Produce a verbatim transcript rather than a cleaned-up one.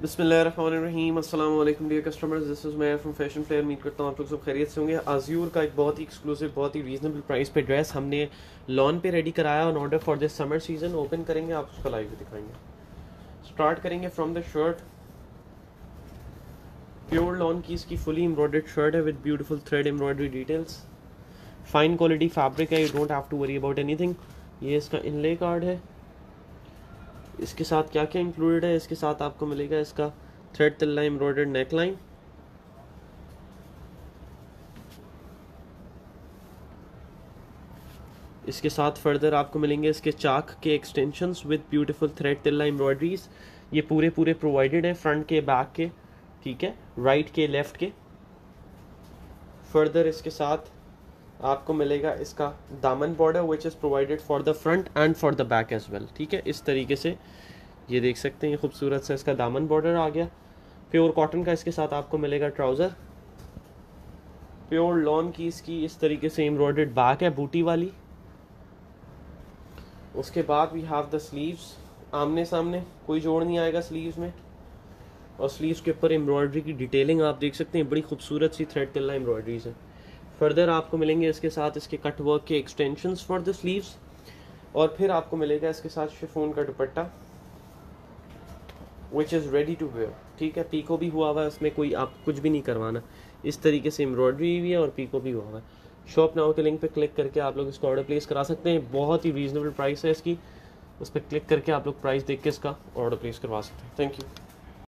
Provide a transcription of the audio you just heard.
बिस्मिल्लाहिर्रहमानिर्रहीम अस्सलाम वालेकुम डियर कस्टमर्स, दिस इज़ मैं फ्रॉम फैशन फ्लेयर। उम्मीद करता हूँ आप लोग सब खैरियत से होंगे। आज़ूर का एक बहुत ही एक्सक्लूसिव, बहुत ही रीजनेबल प्राइस पे ड्रेस हमने लॉन पे रेडी कराया on order for this summer season. Open करेंगे, आप उसका लाइव भी दिखाएंगे। स्टार्ट करेंगे from the shirt. Pure lawn की इसकी फुली एम्ब्रॉयडर्ड शर्ट है with beautiful thread embroidery details. Fine quality fabric है, you don't have to worry about anything. ये इसका इनले कार्ड है। इसके साथ क्या क्या इंक्लूडेड है, इसके साथ आपको मिलेगा इसका थ्रेड तिल्ला एम्ब्रॉयडर्ड नेकलाइन, इसके साथ फर्दर आपको मिलेंगे इसके चाक के एक्सटेंशंस विद ब्यूटीफुल थ्रेड तिल्ला एम्ब्रॉयडरीज। ये पूरे पूरे प्रोवाइडेड हैं, फ्रंट के, बैक के, ठीक है, राइट के, लेफ्ट के। फर्दर इसके साथ आपको मिलेगा इसका दामन border which is provided for the front and for the back as well, ठीक है। इस तरीके से ये देख सकते हैं, ये खूबसूरत सा इसका दामन बॉर्डर आ गया। प्योर कॉटन का इसके साथ आपको मिलेगा ट्राउज़र। प्योर लॉन की इसकी इस तरीके से एम्ब्रॉयडर्ड बैक है, बूटी वाली। उसके बाद वी हैव द स्लीव्स, आमने सामने, कोई जोड़ नहीं आएगा स्लीव्स में। और स्लीव्स के ऊपर एम्ब्रॉयडरी की डिटेलिंग आप देख सकते हैं, बड़ी खूबसूरत सी थ्रेड तिल्ला एम्ब्रॉयडरीज है। फर्दर आपको मिलेंगे इसके साथ इसके कट वर्क के एक्सटेंशंस फॉर द स्लीव्स। और फिर आपको मिलेगा इसके साथ शिफॉन का dupatta which is ready to wear, ठीक है। पीको भी हुआ हुआ है, उसमें कोई आप कुछ भी नहीं करवाना। इस तरीके से एम्ब्रॉयडरी भी है और पीको भी हुआ हुआ है। शॉप नाउ के लिंक पे क्लिक करके आप लोग इसका ऑर्डर प्लेस करा सकते हैं। बहुत ही रीजनेबल प्राइस है इसकी, उस पर क्लिक करके आप लोग प्राइस देख के इसका ऑर्डर प्लेस करवा सकते हैं। Thank you.